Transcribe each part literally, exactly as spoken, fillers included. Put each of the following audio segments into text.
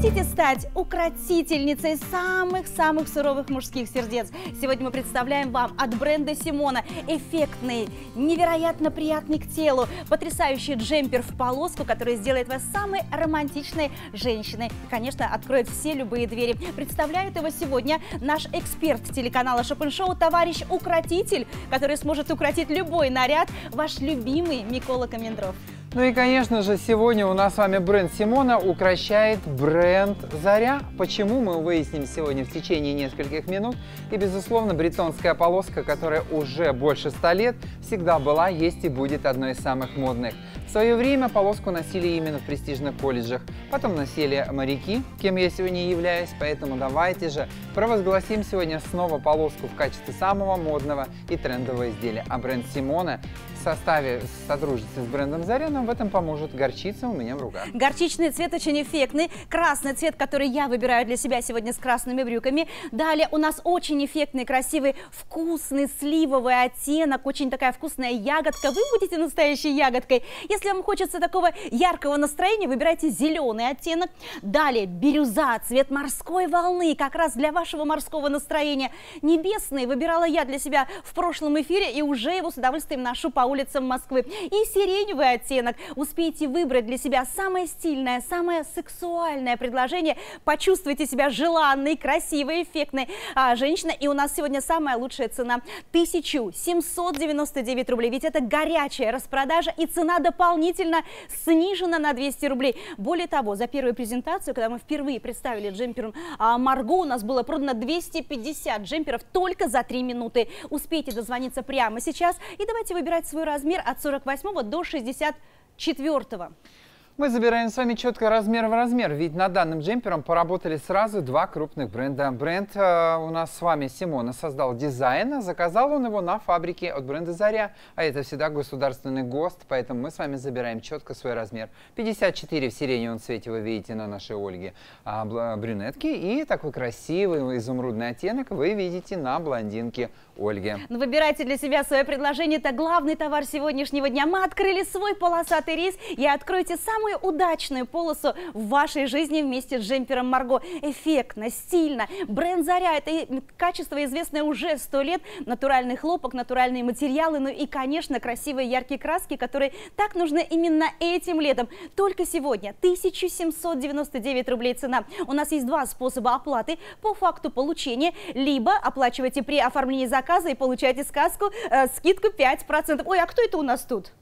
Хотите стать укротительницей самых-самых суровых мужских сердец? Сегодня мы представляем вам от бренда Симона эффектный, невероятно приятный к телу, потрясающий джемпер в полоску, который сделает вас самой романтичной женщиной. И, конечно, откроет все любые двери. Представляет его сегодня наш эксперт телеканала Шопен Шоу, товарищ укротитель, который сможет укротить любой наряд, ваш любимый Микола Комендров. Ну и, конечно же, сегодня у нас с вами бренд Симона укращает бренд Заря. Почему, мы выясним сегодня в течение нескольких минут. И, безусловно, бретонская полоска, которая уже больше ста лет, всегда была, есть и будет одной из самых модных. В свое время полоску носили именно в престижных колледжах, потом носили моряки, кем я сегодня являюсь, поэтому давайте же провозгласим сегодня снова полоску в качестве самого модного и трендового изделия. А бренд Симона в составе сотрудничества с брендом Заря нам в этом поможет. Горчица у меня в руках. Горчичный цвет очень эффектный, красный цвет, который я выбираю для себя сегодня с красными брюками. Далее у нас очень эффектный, красивый, вкусный сливовый оттенок, очень такая вкусная ягодка. Вы будете настоящей ягодкой. Если вам хочется такого яркого настроения, выбирайте зеленый оттенок. Далее бирюза, цвет морской волны, как раз для вашего морского настроения. Небесный выбирала я для себя в прошлом эфире и уже его с удовольствием ношу по улицам Москвы. И сиреневый оттенок. Успейте выбрать для себя самое стильное, самое сексуальное предложение. Почувствуйте себя желанной, красивой, эффектной а, женщиной. И у нас сегодня самая лучшая цена – тысяча семьсот девяносто девять рублей. Ведь это горячая распродажа, и цена дополнительно снижена на двести рублей. Более того, за первую презентацию, когда мы впервые представили джемпер а, Марго, у нас было продано двести пятьдесят джемперов только за три минуты. Успейте дозвониться прямо сейчас и давайте выбирать свой размер от сорок восьмого до шестьдесят четвёртого. Мы забираем с вами четко размер в размер, ведь над данным джемпером поработали сразу два крупных бренда. Бренд э, у нас с вами Симона создал дизайн, заказал он его на фабрике от бренда Заря, а это всегда государственный ГОСТ, поэтому мы с вами забираем четко свой размер. пятьдесят четыре в сиреневом цвете вы видите на нашей Ольге а, брюнетке, и такой красивый изумрудный оттенок вы видите на блондинке Ольге. Но выбирайте для себя свое предложение, это главный товар сегодняшнего дня. Мы открыли свой полосатый рейс и откройте самую удачную полосу в вашей жизни вместе с джемпером Марго. Эффектно, стильно. Бренд Заря – это качество, известное уже сто лет. Натуральный хлопок, натуральные материалы, ну и, конечно, красивые яркие краски, которые так нужны именно этим летом. Только сегодня тысяча семьсот девяносто девять рублей цена. У нас есть два способа оплаты по факту получения. Либо оплачивайте при оформлении заказа и получаете сказку, э, скидку пять процентов. Ой, а кто это у нас тут?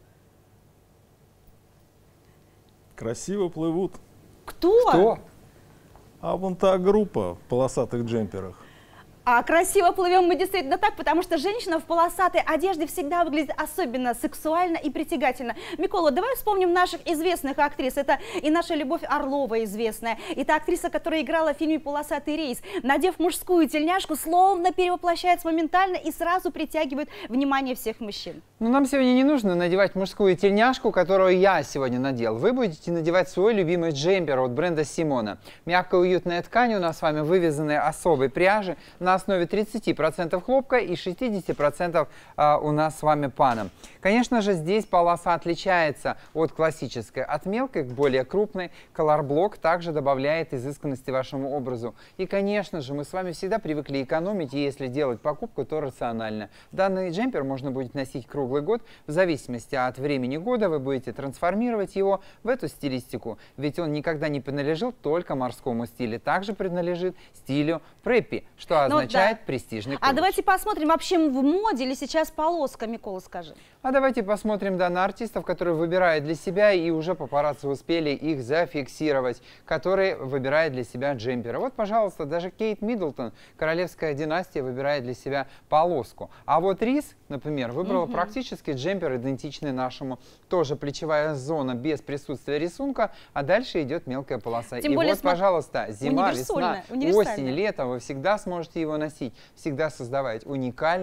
Красиво плывут. Кто? Кто? А вон та группа в полосатых джемперах. А красиво плывем мы действительно так, потому что женщина в полосатой одежде всегда выглядит особенно сексуально и притягательно. Микола, давай вспомним наших известных актрис. Это и наша Любовь Орлова известная, и та актриса, которая играла в фильме «Полосатый рейс». Надев мужскую тельняшку, словно перевоплощается моментально и сразу притягивает внимание всех мужчин. Но нам сегодня не нужно надевать мужскую тельняшку, которую я сегодня надел. Вы будете надевать свой любимый джемпер от бренда Симона. Мягкая уютная ткань у нас с вами вывязанная особой пряжи на основе тридцати процентов хлопка и шестидесяти процентов а, у нас с вами пана. Конечно же, здесь полоса отличается от классической, от мелкой к более крупной. Колорблок также добавляет изысканности вашему образу. И, конечно же, мы с вами всегда привыкли экономить, и если делать покупку, то рационально. Данный джемпер можно будет носить круглый год. В зависимости от времени года вы будете трансформировать его в эту стилистику, ведь он никогда не принадлежит только морскому стилю, также принадлежит стилю преппи, что означает да. престижный колледж. А давайте посмотрим, вообще в моде ли сейчас полоска, Микола, скажи. А давайте посмотрим да, на артистов, которые выбирают для себя, и уже папарацци успели их зафиксировать, которые выбирают для себя джемперы. Вот, пожалуйста, даже Кейт Миддлтон, королевская династия, выбирает для себя полоску. А вот Рис, например, выбрала угу. практически джемпер, идентичный нашему. Тоже плечевая зона без присутствия рисунка, а дальше идет мелкая полоса. Тем и более, вот, пожалуйста, зима, весна, осень, универсальная. лето, вы всегда сможете его носить, всегда создавать уникальный,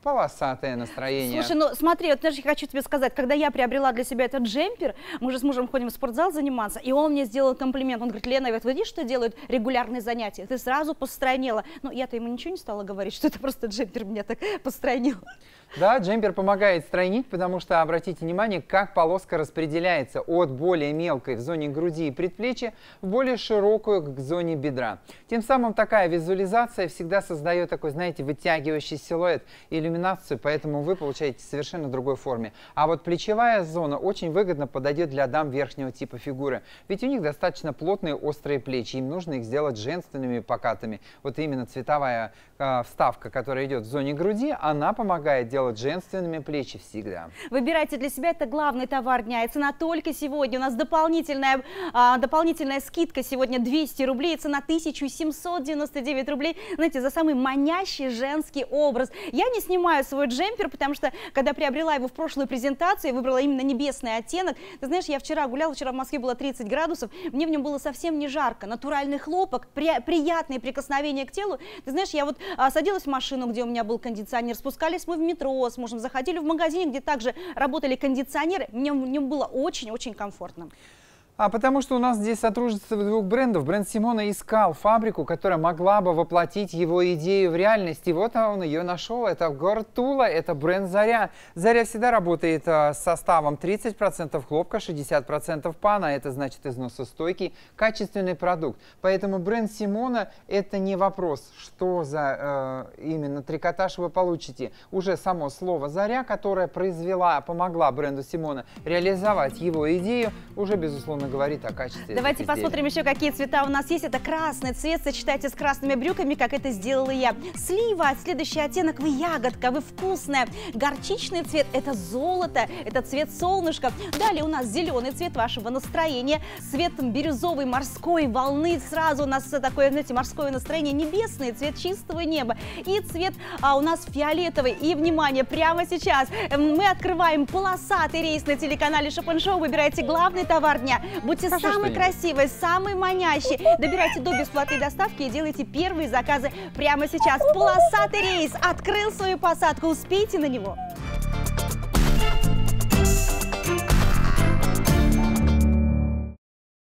полосатое настроение. Слушай, ну смотри, вот даже хочу тебе сказать, когда я приобрела для себя этот джемпер, мы же с мужем ходим в спортзал заниматься, и он мне сделал комплимент. Он говорит: Лена, вот видишь, что делают регулярные занятия? Ты сразу постройнела. Ну, я-то ему ничего не стала говорить, что это просто джемпер меня так постройнил. Да, джемпер помогает стройнить, потому что, обратите внимание, как полоска распределяется от более мелкой в зоне груди и предплечья в более широкую к зоне бедра. Тем самым такая визуализация всегда создает такой, знаете, вытягивающий силуэт, иллюминацию, поэтому вы получаете совершенно другой форме. А вот плечевая зона очень выгодно подойдет для дам верхнего типа фигуры, ведь у них достаточно плотные острые плечи, им нужно их сделать женственными, покатыми. Вот именно цветовая э, вставка, которая идет в зоне груди, она помогает делать женственными плечи всегда. Выбирайте для себя, это главный товар дня. И цена только сегодня. У нас дополнительная, а, дополнительная скидка сегодня двести рублей. И цена тысяча семьсот девяносто девять рублей. Знаете, за самый манящий женский образ. Я не снимаю свой джемпер, потому что, когда приобрела его в прошлую презентацию, я выбрала именно небесный оттенок. Ты знаешь, я вчера гуляла, вчера в Москве было тридцать градусов. Мне в нем было совсем не жарко. Натуральный хлопок, при, приятные прикосновения к телу. Ты знаешь, я вот а, садилась в машину, где у меня был кондиционер, спускались мы в метро с мужем, заходили в магазин, где также работали кондиционеры, мне в нем было очень-очень комфортно. А потому что у нас здесь сотрудничество двух брендов. Бренд Симона искал фабрику, которая могла бы воплотить его идею в реальность. И вот он ее нашел. Это город Тула, это бренд Заря. Заря всегда работает с составом тридцать процентов хлопка, шестьдесят процентов пана. Это значит износостойкий, качественный продукт. Поэтому бренд Симона – это не вопрос, что за э, именно трикотаж вы получите. Уже само слово Заря, которое произвела, помогла бренду Симона реализовать его идею, уже, безусловно, говорит о качестве. Давайте посмотрим еще, какие цвета у нас есть. Это красный цвет, сочетайте с красными брюками, как это сделала я. Слива, следующий оттенок, вы ягодка, вы вкусная. Горчичный цвет, это золото, это цвет солнышка. Далее у нас зеленый цвет вашего настроения, цвет бирюзовой морской волны. Сразу у нас такое, знаете, морское настроение, небесный цвет чистого неба. И цвет а, у нас фиолетовый. И, внимание, прямо сейчас мы открываем полосатый рейс на телеканале Shop and Show. Выбирайте главный товар дня. Будьте Скажи самый красивый, самый манящий. Добирайте до бесплатной доставки и делайте первые заказы прямо сейчас. Полосатый рейс открыл свою посадку. Успейте на него.